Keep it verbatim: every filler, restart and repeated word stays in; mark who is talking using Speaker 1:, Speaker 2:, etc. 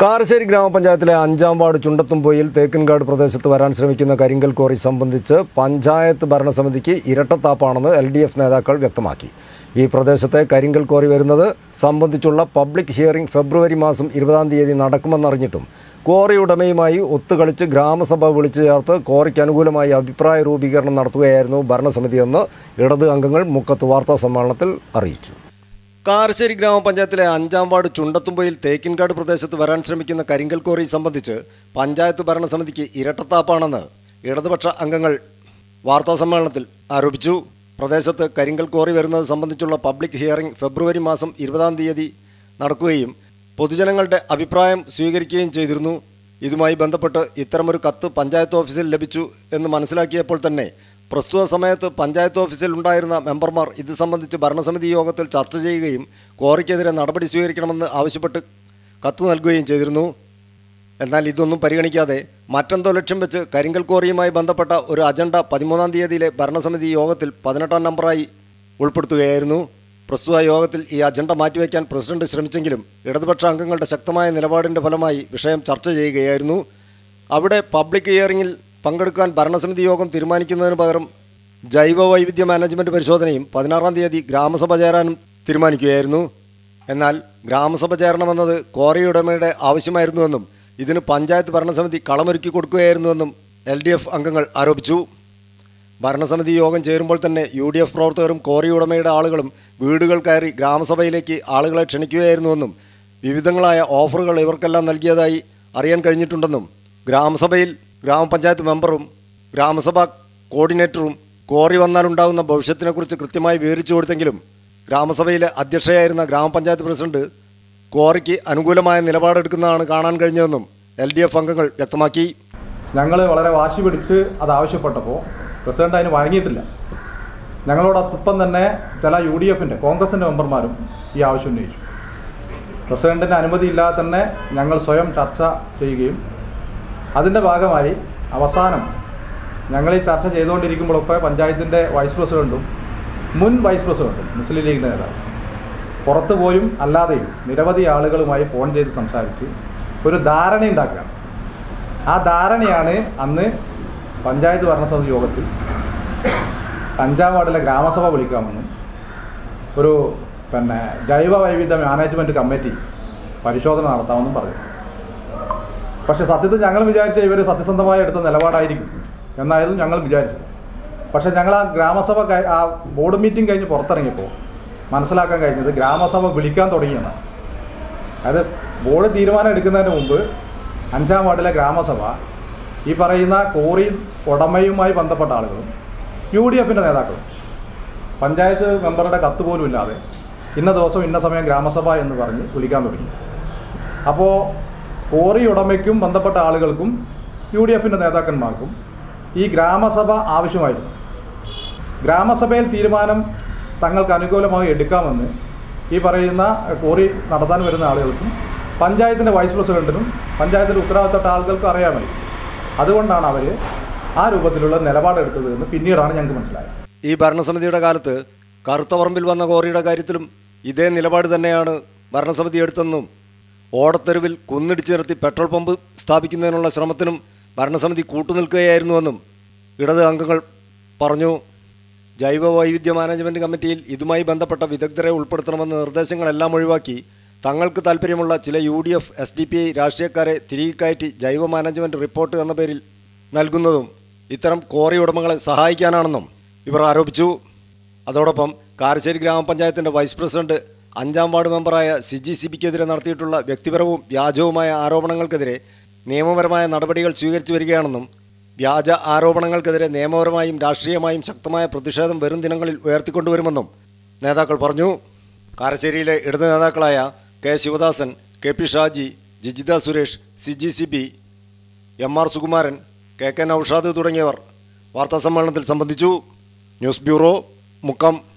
Speaker 1: കാരശ്ശേരി ഗ്രാമപഞ്ചായത്തിലെ അഞ്ചാം വാർഡ് ചുണ്ടത്തുംപൊയിൽ തേക്കിൻകാട് പ്രദേശത്ത് വരാൻ ശ്രമിക്കുന്ന കരിങ്കൽ ക്വാറി സംബന്ധിച്ച് പഞ്ചായത്ത് ഭരണസമിതിക്ക് ഇരട്ടത്താപ്പാണെന്ന് എൽ ഡി എഫ് നേതാക്കൾ വ്യക്തമാക്കി. ഈ പ്രദേശത്തെ കരിങ്കൽ ക്വാറി വരുന്നത് സംബന്ധിച്ചുള്ള പബ്ലിക് ഹിയറിംഗ് ഫെബ്രുവരി മാസം ഇരുപതാം തീയതി നടക്കുമെന്നറിഞ്ഞിട്ടും ക്വാറി ഉടമയുമായി ഒത്തുകളിച്ച് ഗ്രാമസഭ വിളിച്ചു ചേർത്ത് ക്വാറിക്ക് അനുകൂലമായി അഭിപ്രായ രൂപീകരണം നടത്തുകയായിരുന്നു ഭരണസമിതിയെന്ന് ഇടത് അംഗങ്ങൾ മുക്കത്ത് വാർത്താ സമ്മേളനത്തിൽ അറിയിച്ചു. കാരശ്ശേരി ഗ്രാമപഞ്ചായത്തിലെ അഞ്ചാം വാർഡ് ചുണ്ടത്തുംപൊയിൽ തേക്കിൻകാട് പ്രദേശത്ത് വരാൻ ശ്രമിക്കുന്ന കരിങ്കൽ ക്വാറി സംബന്ധിച്ച് പഞ്ചായത്ത് ഭരണസമിതിക്ക് ഇരട്ടത്താപ്പാണെന്ന് ഇടതുപക്ഷ അംഗങ്ങൾ വാർത്താസമ്മേളനത്തിൽ ആരോപിച്ചു. പ്രദേശത്ത് കരിങ്കൽ ക്വാറി വരുന്നത് സംബന്ധിച്ചുള്ള പബ്ലിക് ഹിയറിംഗ് ഫെബ്രുവരി മാസം ഇരുപതാം തീയതി നടക്കുകയും പൊതുജനങ്ങളുടെ അഭിപ്രായം സ്വീകരിക്കുകയും ചെയ്തിരുന്നു. ഇതുമായി ബന്ധപ്പെട്ട് ഇത്തരമൊരു കത്ത് പഞ്ചായത്ത് ഓഫീസിൽ ലഭിച്ചു എന്ന് മനസ്സിലാക്കിയപ്പോൾ തന്നെ പ്രസ്തുത സമയത്ത് പഞ്ചായത്ത് ഓഫീസിൽ ഉണ്ടായിരുന്ന മെമ്പർമാർ ഇത് സംബന്ധിച്ച് ഭരണസമിതി യോഗത്തിൽ ചർച്ച ചെയ്യുകയും ക്വാറിക്കെതിരെ നടപടി സ്വീകരിക്കണമെന്ന് ആവശ്യപ്പെട്ട് കത്ത് നൽകുകയും ചെയ്തിരുന്നു. എന്നാൽ ഇതൊന്നും പരിഗണിക്കാതെ മറ്റെന്തോ ലക്ഷ്യം വെച്ച് കരിങ്കൽ ക്വാറിയുമായി ബന്ധപ്പെട്ട ഒരു അജണ്ട പതിമൂന്നാം തീയതിയിലെ ഭരണസമിതി യോഗത്തിൽ പതിനെട്ടാം നമ്പറായി ഉൾപ്പെടുത്തുകയായിരുന്നു. പ്രസ്തുത യോഗത്തിൽ ഈ അജണ്ട മാറ്റിവെക്കാൻ പ്രസിഡന്റ് ശ്രമിച്ചെങ്കിലും ഇടതുപക്ഷ അംഗങ്ങളുടെ ശക്തമായ നിലപാടിൻ്റെ ഫലമായി വിഷയം ചർച്ച ചെയ്യുകയായിരുന്നു. അവിടെ പബ്ലിക് ഹിയറിംഗിൽ പങ്കെടുക്കാൻ ഭരണസമിതി യോഗം തീരുമാനിക്കുന്നതിന് പകരം ജൈവ വൈവിധ്യ മാനേജ്മെൻറ്റ് പരിശോധനയും പതിനാറാം തീയതി ഗ്രാമസഭ ചേരാനും തീരുമാനിക്കുകയായിരുന്നു. എന്നാൽ ഗ്രാമസഭ ചേരണമെന്നത് ക്വാറി ഉടമയുടെ ആവശ്യമായിരുന്നുവെന്നും ഇതിന് പഞ്ചായത്ത് ഭരണസമിതി കളമൊരുക്കി കൊടുക്കുകയായിരുന്നുവെന്നും എൽ ഡി എഫ് അംഗങ്ങൾ ആരോപിച്ചു. ഭരണസമിതി യോഗം ചേരുമ്പോൾ തന്നെ യു ഡി എഫ് പ്രവർത്തകരും ക്വാറി ഉടമയുടെ ആളുകളും വീടുകൾ കയറി ഗ്രാമസഭയിലേക്ക് ആളുകളെ ക്ഷണിക്കുകയായിരുന്നുവെന്നും വിവിധങ്ങളായ ഓഫറുകൾ ഇവർക്കെല്ലാം നൽകിയതായി അറിയാൻ കഴിഞ്ഞിട്ടുണ്ടെന്നും ഗ്രാമസഭയിൽ ഗ്രാമപഞ്ചായത്ത് മെമ്പറും ഗ്രാമസഭാ കോർഡിനേറ്ററും ക്വാറി വന്നാലുണ്ടാകുന്ന ഭവിഷ്യത്തിനെക്കുറിച്ച് കൃത്യമായി വിവരിച്ചു കൊടുത്തെങ്കിലും ഗ്രാമസഭയിലെ അധ്യക്ഷയായിരുന്ന ഗ്രാമപഞ്ചായത്ത് പ്രസിഡന്റ് ക്വാറിക്ക് അനുകൂലമായ നിലപാടെടുക്കുന്നതാണ് കാണാൻ കഴിഞ്ഞതെന്നും എൽ ഡി എഫ് അംഗങ്ങൾ വ്യക്തമാക്കി.
Speaker 2: ഞങ്ങൾ വളരെ വാശി പിടിച്ച് അത് ആവശ്യപ്പെട്ടപ്പോൾ പ്രസിഡന്റ് അതിന് വഴങ്ങിയിട്ടില്ല. ഞങ്ങളോടൊപ്പം തന്നെ ചില യു ഡി എഫിൻ്റെ കോൺഗ്രസിൻ്റെ മെമ്പർമാരും ഈ ആവശ്യം ഉന്നയിച്ചു. പ്രസിഡന്റിൻ്റെ അനുമതിയില്ലാതെ തന്നെ ഞങ്ങൾ സ്വയം ചർച്ച ചെയ്യുകയും അതിൻ്റെ ഭാഗമായി അവസാനം ഞങ്ങൾ ഈ ചർച്ച ചെയ്തുകൊണ്ടിരിക്കുമ്പോഴൊക്കെ പഞ്ചായത്തിൻ്റെ വൈസ് പ്രസിഡൻറ്റും മുൻ വൈസ് പ്രസിഡൻറ്റും മുസ്ലിം ലീഗ് നേതാവ് പുറത്തു പോയും അല്ലാതെയും നിരവധി ആളുകളുമായി ഫോൺ ചെയ്ത് സംസാരിച്ച് ഒരു ധാരണ ഉണ്ടാക്കുകയാണ്. ആ ധാരണയാണ് അന്ന് പഞ്ചായത്ത് ഭരണസമിതി യോഗത്തിൽ അഞ്ചാം വാർഡിലെ ഗ്രാമസഭ വിളിക്കാമെന്നും ഒരു പിന്നെ ജൈവ വൈവിധ്യ മാനേജ്മെൻറ്റ് കമ്മിറ്റി പരിശോധന നടത്താമെന്നും പറഞ്ഞു. പക്ഷേ സത്യത്തിൽ ഞങ്ങൾ വിചാരിച്ച ഇവർ സത്യസന്ധമായി എടുത്ത നിലപാടായിരിക്കും എന്നായിരുന്നു ഞങ്ങൾ വിചാരിച്ചത്. പക്ഷേ ഞങ്ങൾ ആ ഗ്രാമസഭ ആ ബോർഡ് മീറ്റിംഗ് കഴിഞ്ഞ് പുറത്തിറങ്ങിയപ്പോൾ മനസ്സിലാക്കാൻ കഴിഞ്ഞത് ഗ്രാമസഭ വിളിക്കാൻ തുടങ്ങിയെന്നാണ്. അതായത് ബോർഡ് തീരുമാനം എടുക്കുന്നതിന് മുമ്പ് അഞ്ചാം വാർഡിലെ ഗ്രാമസഭ ഈ പറയുന്ന ക്വാറി ഉടമയുമായി ബന്ധപ്പെട്ട ആളുകളും യു ഡി എഫിൻ്റെ നേതാക്കളും പഞ്ചായത്ത് മെമ്പറുടെ കത്ത് പോലും ഇല്ലാതെ ഇന്ന ദിവസം ഇന്ന സമയം ഗ്രാമസഭ എന്ന് പറഞ്ഞ് വിളിക്കാൻ തുടങ്ങി. അപ്പോൾ ക്വാറി ഉടമയ്ക്കും ബന്ധപ്പെട്ട ആളുകൾക്കും യു ഡി എഫിൻ്റെ നേതാക്കന്മാർക്കും ഈ ഗ്രാമസഭ ആവശ്യമായിരുന്നു. ഗ്രാമസഭയിൽ തീരുമാനം തങ്ങൾക്ക് അനുകൂലമായി എടുക്കാമെന്ന് ഈ പറയുന്ന ക്വാറി നടത്താൻ വരുന്ന ആളുകൾക്കും പഞ്ചായത്തിൻ്റെ വൈസ് പ്രസിഡന്റിനും പഞ്ചായത്തിൻ്റെ ഉത്തരവാദിത്തപ്പെട്ട ആളുകൾക്കും അറിയാമായിരുന്നു. അതുകൊണ്ടാണ് അവർ ആ രൂപത്തിലുള്ള നിലപാടെടുത്തത് എന്ന് പിന്നീടാണ് ഞങ്ങൾക്ക് മനസ്സിലായത്.
Speaker 1: ഈ ഭരണസമിതിയുടെ കാലത്ത് കറുത്തപറമ്പിൽ വന്ന ക്വാറിയുടെ കാര്യത്തിലും ഇതേ നിലപാട് തന്നെയാണ് ഭരണസമിതി എടുത്തെന്നും ഓടത്തെരുവിൽ കുന്നിടിച്ചു നിർത്തി പെട്രോൾ പമ്പ് സ്ഥാപിക്കുന്നതിനുള്ള ശ്രമത്തിനും ഭരണസമിതി കൂട്ടുനിൽക്കുകയായിരുന്നുവെന്നും ഇടത് അംഗങ്ങൾ പറഞ്ഞു. ജൈവ വൈവിധ്യ മാനേജ്മെൻറ്റ് കമ്മിറ്റിയിൽ ഇതുമായി ബന്ധപ്പെട്ട വിദഗ്ധരെ ഉൾപ്പെടുത്തണമെന്ന നിർദ്ദേശങ്ങളെല്ലാം ഒഴിവാക്കി തങ്ങൾക്ക് താൽപ്പര്യമുള്ള ചില U D F S D P I രാഷ്ട്രീയക്കാരെ തിരികെ കയറ്റി ജൈവ മാനേജ്മെൻറ്റ് റിപ്പോർട്ട് എന്ന പേരിൽ നൽകുന്നതും ഇത്തരം ക്വാറി ഉടമകളെ സഹായിക്കാനാണെന്നും ഇവർ ആരോപിച്ചു. അതോടൊപ്പം കാരശ്ശേരി ഗ്രാമപഞ്ചായത്തിൻ്റെ വൈസ് പ്രസിഡന്റ് അഞ്ചാം വാർഡ് മെമ്പറായ സിജി സിബിക്കെതിരെ നടത്തിയിട്ടുള്ള വ്യക്തിപരവും വ്യാജവുമായ ആരോപണങ്ങൾക്കെതിരെ നിയമപരമായ നടപടികൾ സ്വീകരിച്ചു വരികയാണെന്നും വ്യാജ ആരോപണങ്ങൾക്കെതിരെ നിയമപരമായും രാഷ്ട്രീയമായും ശക്തമായ പ്രതിഷേധം വരും ദിനങ്ങളിൽ ഉയർത്തിക്കൊണ്ടുവരുമെന്നും നേതാക്കൾ പറഞ്ഞു. കാരശ്ശേരിയിലെ ഇടത് നേതാക്കളായ K Sivadasan, K P Shaji, Jijitha Suresh, Siji Sibi, M R Sukumaran, K K Naushad തുടങ്ങിയവർ വാർത്താസമ്മേളനത്തിൽ സംബന്ധിച്ചു. News bureau, Mukkam.